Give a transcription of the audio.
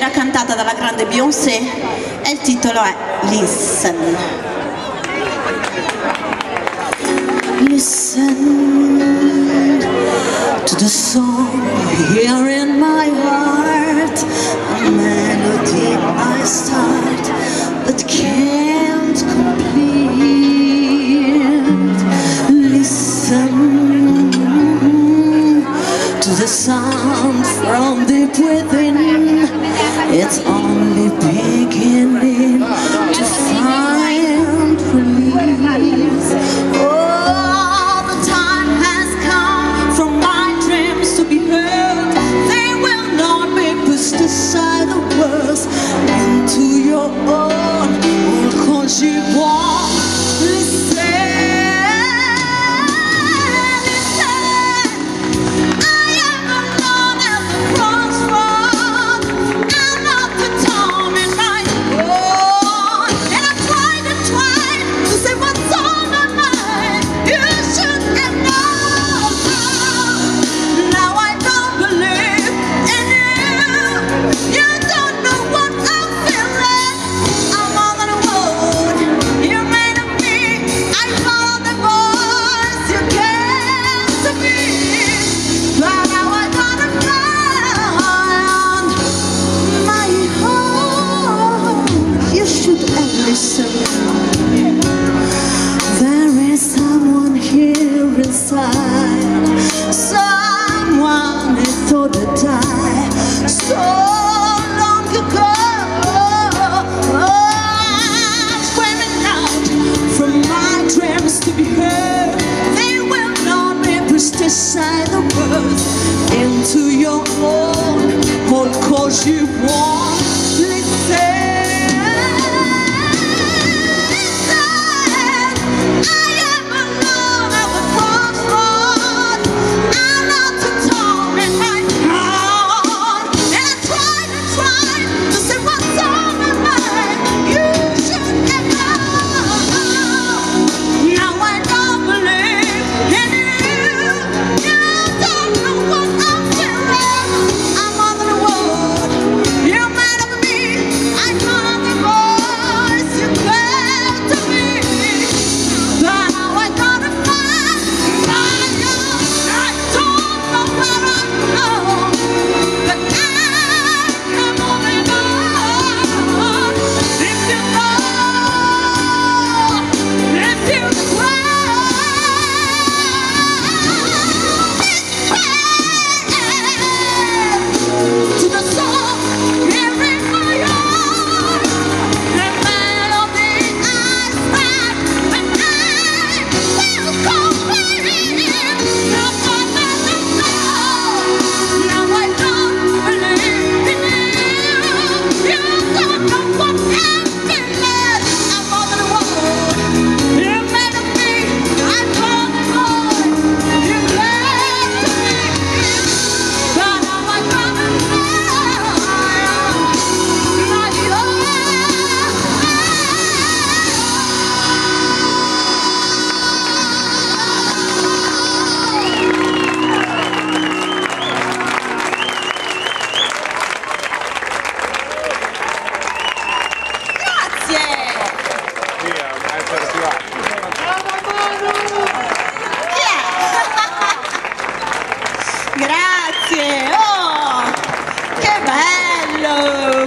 era cantata dalla grande Beyoncé e il titolo è Listen. Listen to the song here in my heart, a melody I start but can't complete. Listen to the sound from deep within, it's only beginning to find release. Oh, the time has come for my dreams to be heard. They will not be pushed aside the words into your own, cause you won't listen. There is someone here inside, someone who thought to die so long ago. I'm screaming out from my dreams to be heard. They will not be pushed aside the words into your own, all cause you won't listen. Grazie, oh, che bello!